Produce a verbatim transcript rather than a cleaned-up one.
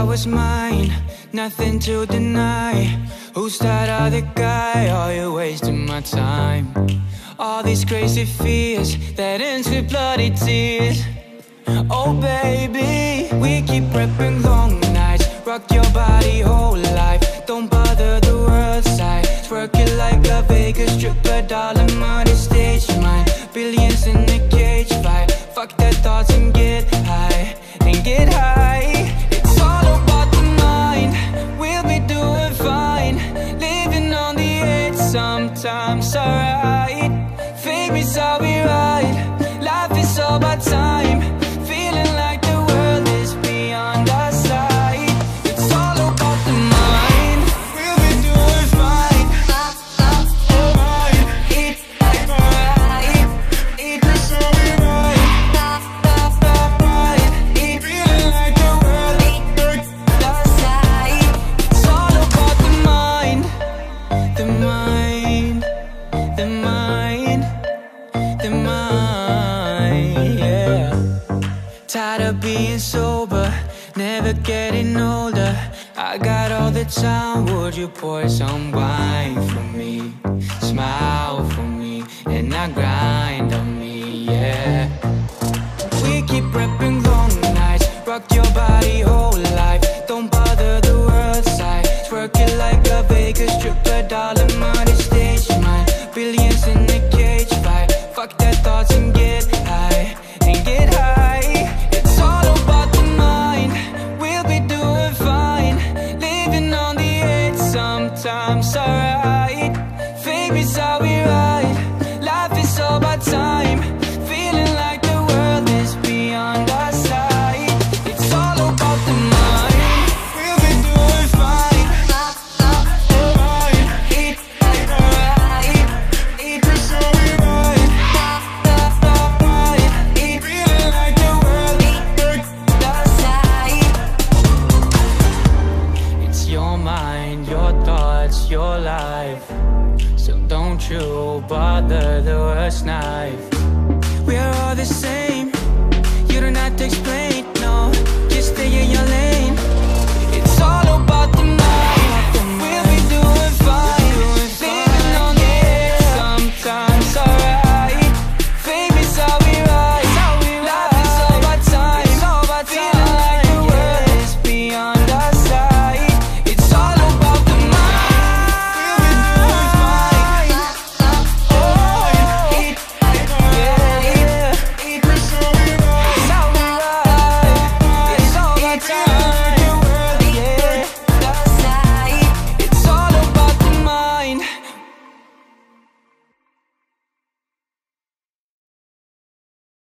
was mine, nothing to deny. Who's that other guy? Are you wasting my time? All these crazy fears that ends with bloody tears. Oh baby, we keep prepping long nights. Rock your body whole life. Don't bother the world side. Twerk it like a Vegas stripper, darling, money stage mine. Billions in a cage fight. Fuck their thoughts and get high, and get high. It's all about the mind. We'll be doing fine. Living on the edge, sometimes alright. Fame is how we ride. Life is all about time. Feeling like the world is beyond our sight. It's all about the mind. We'll be doing fine. Alright. It's alright. It's how we ride. Alright. Feeling like the world is beyond our sight. It's all about the mind. The mind. The mind. The mind, yeah. Tired of being sober, never getting older. I got all the time, would you pour some wine for me? Smile for me, and I grind on me, yeah. We keep prepping long nights. Rock your body whole life. Don't bother the world side. Twerk it like a Vegas stripper, darling, money stage mine. Billions in a cage fight. Fuck their thoughts and get high, and get high. It's all about the mind. We'll be doing fine. Living on the edge, sometimes alright. Fame is how we ride. Life is all about time. Feeling like the world is beyond our sight. It's all about the mind. We'll be doing fine. Alright. It's alright. It's how we ride. Your mind, your thoughts, your life. So don't you bother the worst knife. We are all the same. You don't have to explain, no. Just stay in your lane.